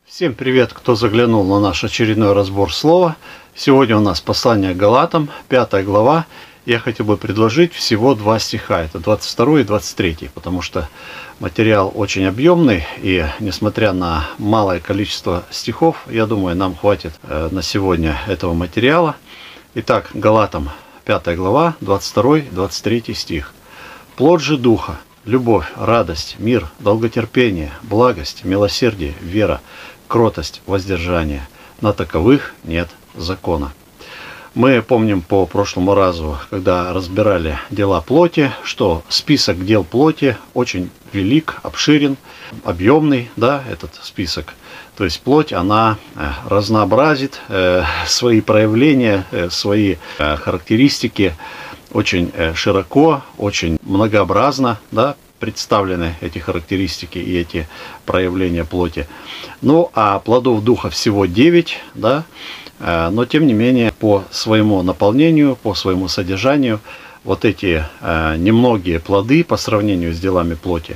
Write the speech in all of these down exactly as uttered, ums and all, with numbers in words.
Всем привет, кто заглянул на наш очередной разбор слова. Сегодня у нас послание к Галатам, пятая глава. Я хотел бы предложить всего два стиха, это двадцать второй и двадцать третий, потому что материал очень объемный, и несмотря на малое количество стихов, я думаю, нам хватит на сегодня этого материала. Итак, Галатам, пятая глава, двадцать второй и двадцать третий стих. «Плод же Духа, любовь, радость, мир, долготерпение, благость, милосердие, вера, кротость, воздержание. На таковых нет закона». Мы помним по прошлому разу, когда разбирали дела плоти, что список дел плоти очень велик, обширен, объемный, да, этот список. То есть плоть, она разнообразит э, свои проявления, э, свои э, характеристики очень э, широко, очень многообразно, да, представлены эти характеристики и эти проявления плоти. Ну, а плодов Духа всего девять, да, но тем не менее по своему наполнению, по своему содержанию, вот эти э, немногие плоды по сравнению с делами плоти,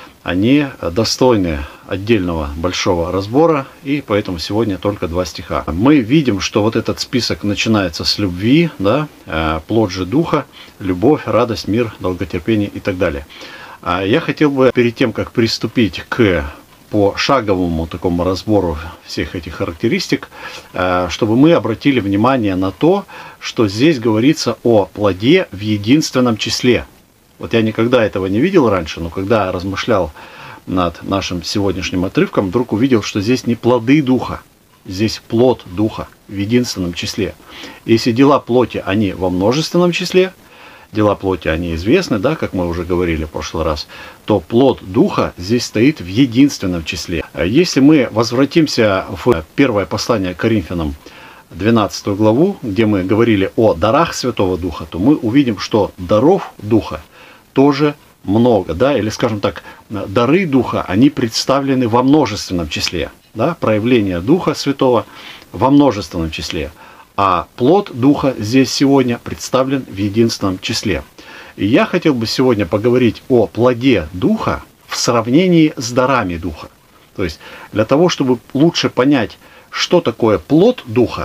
они достойны отдельного большого разбора, и поэтому сегодня только два стиха. Мы видим, что вот этот список начинается с любви, да, э, плод же Духа, любовь, радость, мир, долготерпение и так далее. А я хотел бы перед тем, как приступить к по шаговому такому разбору всех этих характеристик, чтобы мы обратили внимание на то, что здесь говорится о плоде в единственном числе. Вот я никогда этого не видел раньше, но когда размышлял над нашим сегодняшним отрывком, вдруг увидел, что здесь не плоды Духа, здесь плод Духа в единственном числе. Если дела плоти, они во множественном числе, дела плоти, они известны, да, как мы уже говорили в прошлый раз, то плод Духа здесь стоит в единственном числе. Если мы возвратимся в первое послание к Коринфянам, двенадцатую главу, где мы говорили о дарах Святого Духа, то мы увидим, что даров Духа тоже много, да, или, скажем так, дары Духа, они представлены во множественном числе, да, проявление Духа Святого во множественном числе. А плод Духа здесь сегодня представлен в единственном числе. И я хотел бы сегодня поговорить о плоде Духа в сравнении с дарами Духа. То есть для того, чтобы лучше понять, что такое плод Духа,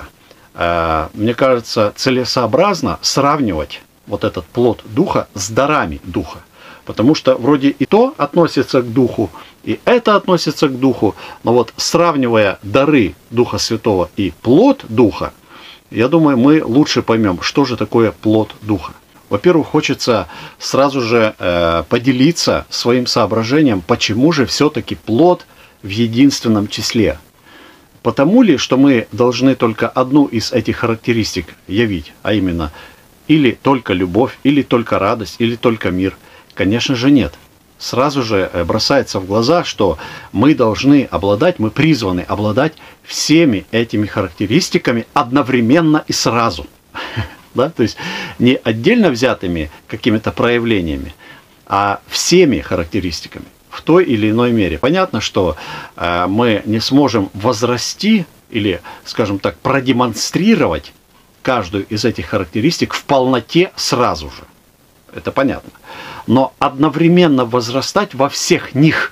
э, мне кажется, целесообразно сравнивать вот этот плод Духа с дарами Духа. Потому что вроде и то относится к Духу, и это относится к Духу, но вот сравнивая дары Духа Святого и плод Духа, я думаю, мы лучше поймем, что же такое плод Духа. Во-первых, хочется сразу же э, поделиться своим соображением, почему же все-таки плод в единственном числе. Потому ли, что мы должны только одну из этих характеристик явить, а именно или только любовь, или только радость, или только мир? Конечно же нет. Сразу же бросается в глаза, что мы должны обладать, мы призваны обладать всеми этими характеристиками одновременно и сразу. Да? То есть не отдельно взятыми какими-то проявлениями, а всеми характеристиками в той или иной мере. Понятно, что э, мы не сможем возрасти или, скажем так, продемонстрировать каждую из этих характеристик в полноте сразу же. Это понятно. Но одновременно возрастать во всех них,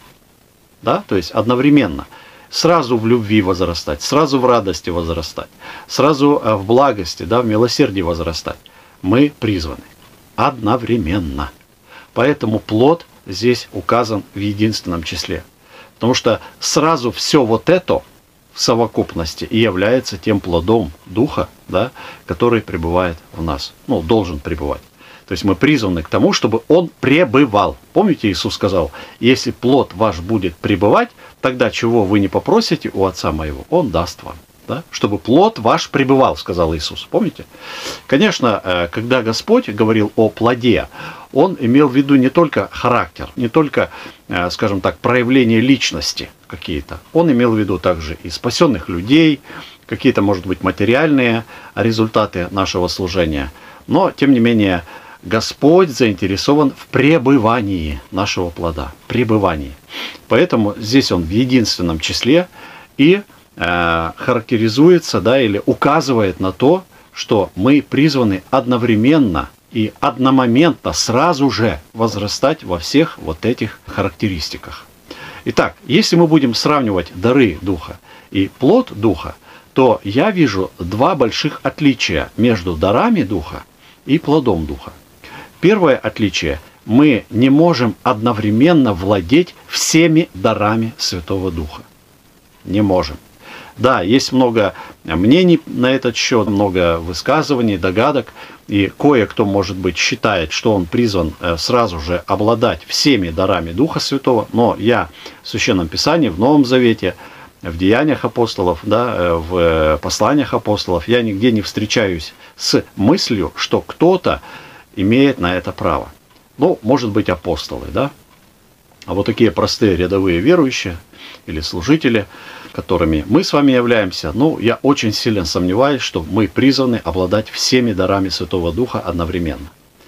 да, то есть одновременно, сразу в любви возрастать, сразу в радости возрастать, сразу в благости, да, в милосердии возрастать, мы призваны одновременно. Поэтому плод здесь указан в единственном числе. Потому что сразу все вот это в совокупности и является тем плодом Духа, да, который пребывает в нас, ну, должен пребывать. То есть мы призваны к тому, чтобы он пребывал. Помните, Иисус сказал, если плод ваш будет пребывать, тогда чего вы не попросите у Отца моего, он даст вам. Да? Чтобы плод ваш пребывал, сказал Иисус. Помните? Конечно, когда Господь говорил о плоде, он имел в виду не только характер, не только, скажем так, проявление личности какие-то. Он имел в виду также и спасенных людей, какие-то, может быть, материальные результаты нашего служения. Но, тем не менее, Господь заинтересован в пребывании нашего плода, пребывании. Поэтому здесь он в единственном числе и э, характеризуется, да, или указывает на то, что мы призваны одновременно и одномоментно сразу же возрастать во всех вот этих характеристиках. Итак, если мы будем сравнивать дары Духа и плод Духа, то я вижу два больших отличия между дарами Духа и плодом Духа. Первое отличие – мы не можем одновременно владеть всеми дарами Святого Духа. Не можем. Да, есть много мнений на этот счет, много высказываний, догадок, и кое-кто, может быть, считает, что он призван сразу же обладать всеми дарами Духа Святого, но я в Священном Писании, в Новом Завете, в Деяниях апостолов, да, в посланиях апостолов, я нигде не встречаюсь с мыслью, что кто-то имеет на это право. Ну, может быть, апостолы, да? А вот такие простые рядовые верующие или служители, которыми мы с вами являемся, ну, я очень сильно сомневаюсь, что мы призваны обладать всеми дарами Святого Духа одновременно.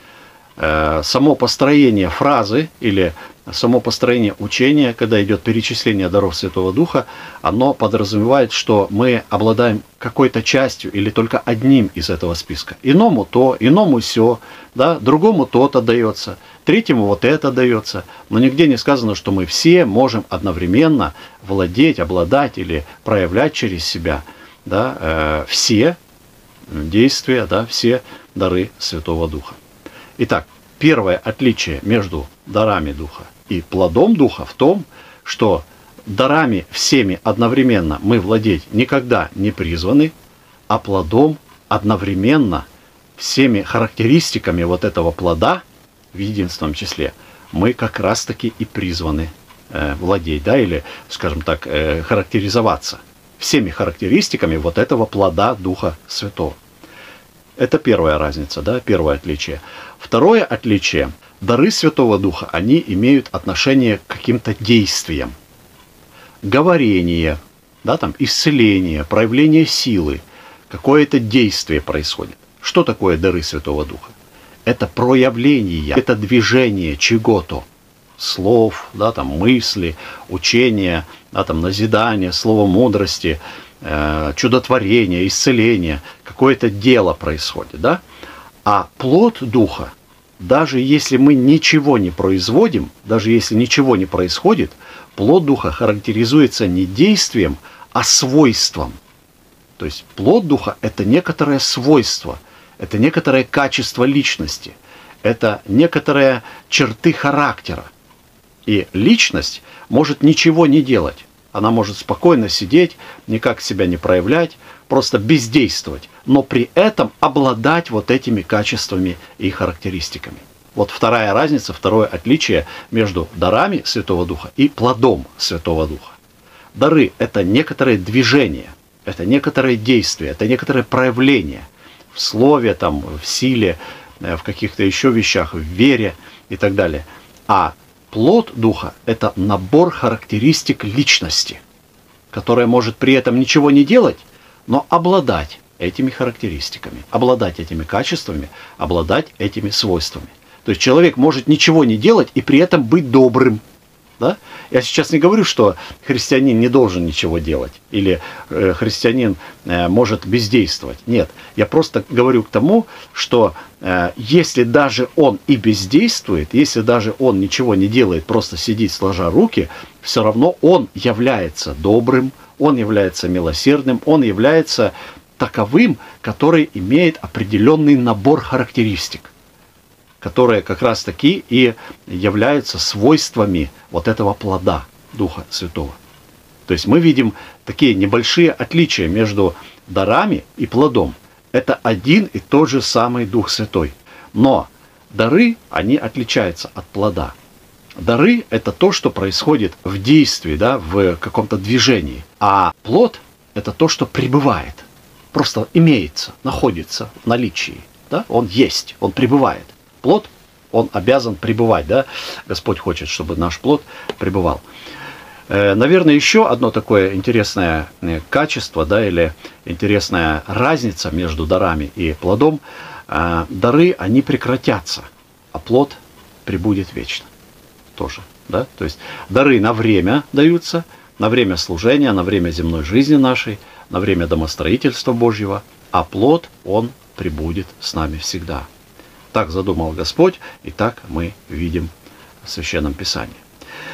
Само построение фразы или само построение учения, когда идет перечисление даров Святого Духа, оно подразумевает, что мы обладаем какой-то частью или только одним из этого списка. Иному то, иному сё, да, другому то-то дается, третьему вот это дается. Но нигде не сказано, что мы все можем одновременно владеть, обладать или проявлять через себя, да, э, все действия, да, все дары Святого Духа. Итак, первое отличие между дарами Духа и плодом Духа в том, что дарами всеми одновременно мы владеть никогда не призваны, а плодом одновременно всеми характеристиками вот этого плода в единственном числе мы как раз-таки и призваны э, владеть, да, или, скажем так, э, характеризоваться всеми характеристиками вот этого плода Духа Святого. Это первая разница, да, первое отличие. Второе отличие. Дары Святого Духа, они имеют отношение к каким-то действиям. Говорение, да, там, исцеление, проявление силы. Какое-то действие происходит. Что такое дары Святого Духа? Это проявление, это движение чего-то. Слов, да, там, мысли, учения, да, там, назидания, слова мудрости, чудотворение, исцеление, какое-то дело происходит, да? А плод Духа, даже если мы ничего не производим, даже если ничего не происходит, плод Духа характеризуется не действием, а свойством. То есть плод Духа – это некоторое свойство, это некоторое качество личности, это некоторые черты характера. И личность может ничего не делать. Она может спокойно сидеть, никак себя не проявлять, просто бездействовать, но при этом обладать вот этими качествами и характеристиками. Вот вторая разница, второе отличие между дарами Святого Духа и плодом Святого Духа. Дары – это некоторое движение, это некоторое действие, это некоторое проявление в слове, там, в силе, в каких-то еще вещах, в вере и так далее. А плод Духа – это набор характеристик личности, которая может при этом ничего не делать, но обладать этими характеристиками, обладать этими качествами, обладать этими свойствами. То есть человек может ничего не делать и при этом быть добрым. Да? Я сейчас не говорю, что христианин не должен ничего делать, или э, христианин э, может бездействовать. Нет, я просто говорю к тому, что э, если даже он и бездействует, если даже он ничего не делает, просто сидит сложа руки, все равно он является добрым, он является милосердным, он является таковым, который имеет определенный набор характеристик, которые как раз таки и являются свойствами вот этого плода Духа Святого. То есть мы видим такие небольшие отличия между дарами и плодом. Это один и тот же самый Дух Святой. Но дары, они отличаются от плода. Дары – это то, что происходит в действии, да, в каком-то движении. А плод – это то, что пребывает, просто имеется, находится в наличии. Да? Он есть, он пребывает. Плод, он обязан пребывать, да? Господь хочет, чтобы наш плод пребывал. Э, наверное, еще одно такое интересное качество, да, или интересная разница между дарами и плодом. Э, дары, они прекратятся, а плод пребудет вечно. Тоже, да? То есть дары на время даются, на время служения, на время земной жизни нашей, на время домостроительства Божьего, а плод, он пребудет с нами всегда. Так задумал Господь, и так мы видим в Священном Писании.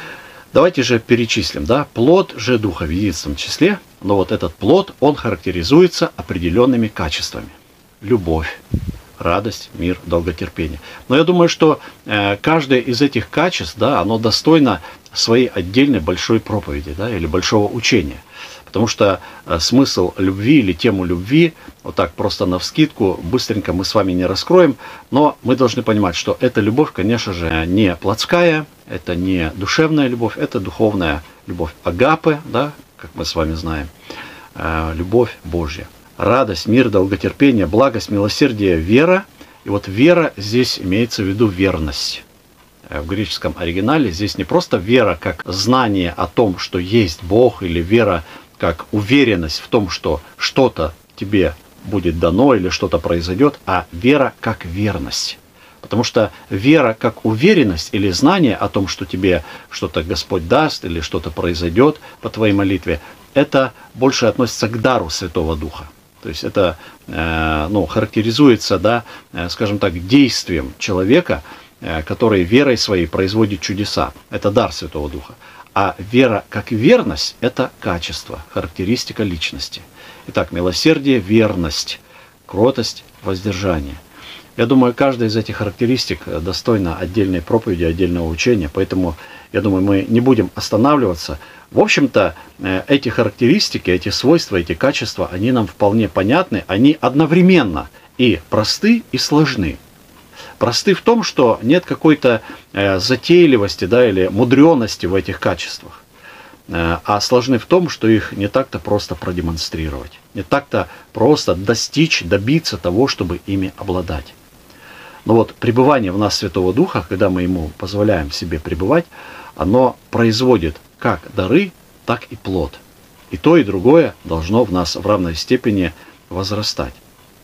Давайте же перечислим, да, плод же Духа в единственном числе, но вот этот плод, он характеризуется определенными качествами. Любовь, радость, мир, долготерпение. Но я думаю, что э, каждое из этих качеств, да, оно достойно своей отдельной большой проповеди, да, или большого учения. Потому что э, смысл любви или тему любви, вот так просто навскидку, быстренько мы с вами не раскроем, но мы должны понимать, что эта любовь, конечно же, не плотская, это не душевная любовь, это духовная любовь. Агапе, да, как мы с вами знаем, э, любовь Божья. Радость, мир, долготерпение, благость, милосердие, вера. И вот вера здесь имеется в виду верность. В греческом оригинале здесь не просто вера как знание о том, что есть Бог, или вера как уверенность в том, что что-то тебе будет дано или что-то произойдет, а вера как верность. Потому что вера как уверенность или знание о том, что тебе что-то Господь даст или что-то произойдет по твоей молитве, это больше относится к дару Святого Духа. То есть это э, ну, характеризуется, да, э, скажем так, действием человека, э, который верой своей производит чудеса. Это дар Святого Духа. А вера как верность – это качество, характеристика личности. Итак, милосердие, верность, кротость, воздержание. Я думаю, каждая из этих характеристик достойна отдельной проповеди, отдельного учения, поэтому, я думаю, мы не будем останавливаться. В общем-то, эти характеристики, эти свойства, эти качества, они нам вполне понятны, они одновременно и просты, и сложны. Просты в том, что нет какой-то затейливости, да, или мудренности в этих качествах. А сложны в том, что их не так-то просто продемонстрировать, не так-то просто достичь, добиться того, чтобы ими обладать. Но вот пребывание в нас Святого Духа, когда мы Ему позволяем себе пребывать, оно производит как дары, так и плод. И то, и другое должно в нас в равной степени возрастать.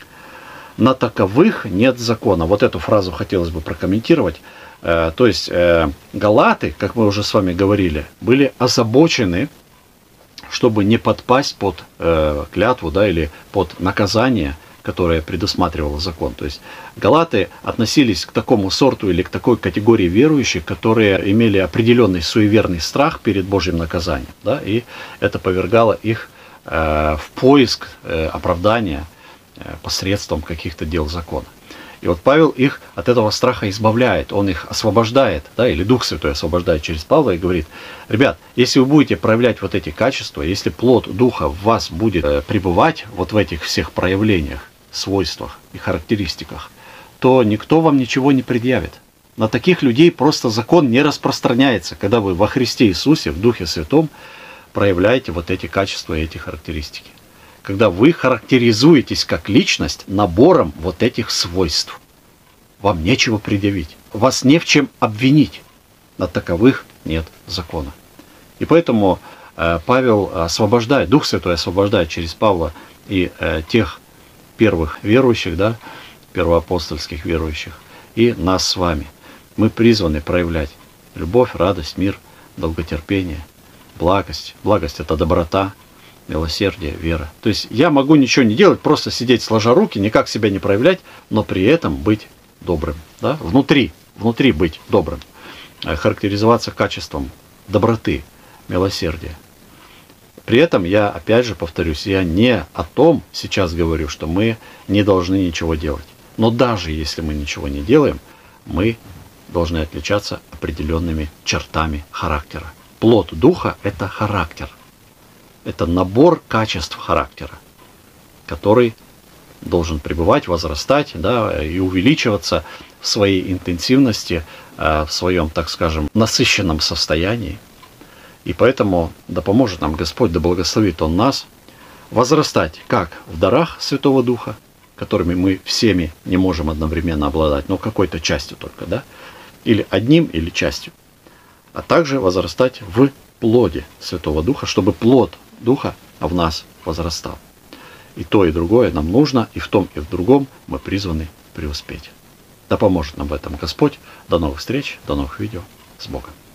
На таковых нет закона. Вот эту фразу хотелось бы прокомментировать. То есть галаты, как мы уже с вами говорили, были озабочены, чтобы не подпасть под клятву, да, или под наказание, которое предусматривал закон. То есть галаты относились к такому сорту или к такой категории верующих, которые имели определенный суеверный страх перед Божьим наказанием. Да, и это повергало их в поиск оправдания посредством каких-то дел закона. И вот Павел их от этого страха избавляет, он их освобождает, да, или Дух Святой освобождает через Павла и говорит: ребят, если вы будете проявлять вот эти качества, если плод Духа в вас будет пребывать вот в этих всех проявлениях, свойствах и характеристиках, то никто вам ничего не предъявит. На таких людей просто закон не распространяется, когда вы во Христе Иисусе, в Духе Святом, проявляете вот эти качества и эти характеристики. Когда вы характеризуетесь как личность набором вот этих свойств. Вам нечего предъявить. Вас не в чем обвинить. На таковых нет закона. И поэтому э, Павел освобождает, Дух Святой освобождает через Павла и э, тех первых верующих, да, первоапостольских верующих, и нас с вами. Мы призваны проявлять любовь, радость, мир, долготерпение, благость. Благость – это доброта, милосердие, вера. То есть я могу ничего не делать, просто сидеть сложа руки, никак себя не проявлять, но при этом быть добрым. Да? Внутри, внутри быть добрым. Характеризоваться качеством доброты, милосердия. При этом я, опять же, повторюсь, я не о том сейчас говорю, что мы не должны ничего делать. Но даже если мы ничего не делаем, мы должны отличаться определенными чертами характера. Плод Духа – это характер. Это набор качеств характера, который должен пребывать, возрастать, да, и увеличиваться в своей интенсивности, в своем, так скажем, насыщенном состоянии. И поэтому да поможет нам Господь, да благословит Он нас возрастать как в дарах Святого Духа, которыми мы всеми не можем одновременно обладать, но какой-то частью только, да, или одним, или частью, а также возрастать в плоде Святого Духа, чтобы плод Духа в нас возрастал. И то, и другое нам нужно, и в том, и в другом мы призваны преуспеть. Да поможет нам в этом Господь. До новых встреч, до новых видео. С Богом.